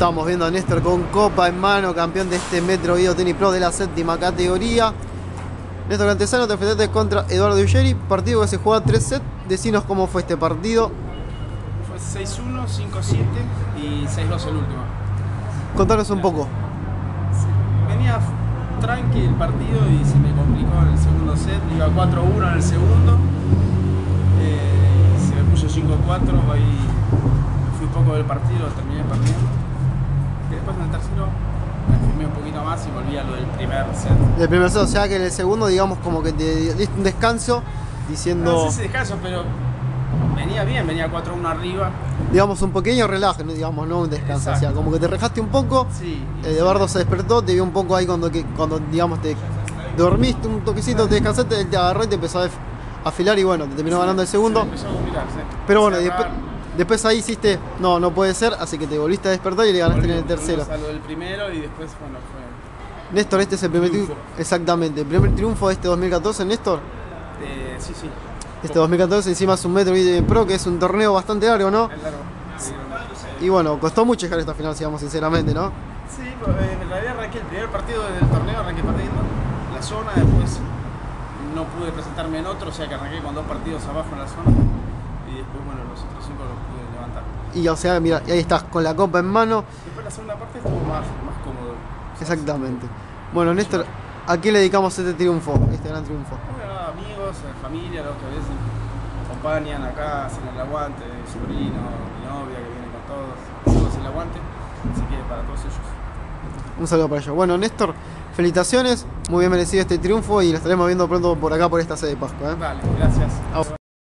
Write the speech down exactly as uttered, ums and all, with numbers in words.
Estamos viendo a Néstor con copa en mano, campeón de este Metro Video Tennis Pro de la séptima categoría. Néstor Cantesano, te enfrentaste contra Eduardo Ugeri, partido que se juega tres sets. Decinos cómo fue este partido. Fue seis uno, cinco siete y seis dos el último. Contanos un poco. Sí, venía tranqui el partido y se me complicó en el segundo set. Iba cuatro uno en el segundo. Eh, se me puso cinco cuatro, ahí me fui poco del partido, terminé perdiendo. Y después en el tercero me firmé un poquito más y volví a lo del primer set. El primer set, o sea que en el segundo, digamos, como que te diste un descanso diciendo... No sé si descanso, pero venía bien, venía cuatro uno arriba. Digamos, un pequeño relajo, ¿no? Digamos, no un descanso. Exacto. O sea, como que te relajaste un poco. Sí. Eduardo se despertó, te vio un poco ahí cuando, que, cuando digamos, te dormiste un toquecito, te descansaste, él te agarró y te empezó a afilar y bueno, te terminó Sí, ganando el segundo. se empezó a complicar, sí. Pero bueno, Cerrar, después, después ahí hiciste, no, no puede ser, así que te volviste a despertar y le ganaste en el tercero. Salvo del primero y después, bueno, fue... Néstor, este es el primer triunfo. Exactamente, el primer triunfo de este dos mil catorce, Néstor. Eh, sí, sí. Este dos mil catorce encima es un Metro Video Pro, que es un torneo bastante largo, ¿no? Es largo. Sí, Y bueno, costó mucho llegar a esta final, digamos, sinceramente, ¿no? sí, pues, en realidad arranqué el primer partido del torneo, arranqué perdiendo la zona, después no pude presentarme en otro, o sea que arranqué con dos partidos abajo en la zona y después, bueno, los otros cinco los pude levantar. Y o sea, mira, ahí estás con la copa en mano. Después la segunda parte estuvo más, más cómodo. Exactamente. Bueno, Néstor, ¿a qué le dedicamos este triunfo, este gran triunfo? Bueno, amigos, familia, los que a veces me acompañan acá, hacen el aguante, mi sobrino, mi novia que viene con todos, hacemos el aguante, así que para todos ellos. Un saludo para ellos. Bueno, Néstor, felicitaciones, muy bien merecido este triunfo y lo estaremos viendo pronto por acá por esta sede de Pascua, ¿eh? Vale, gracias. Au.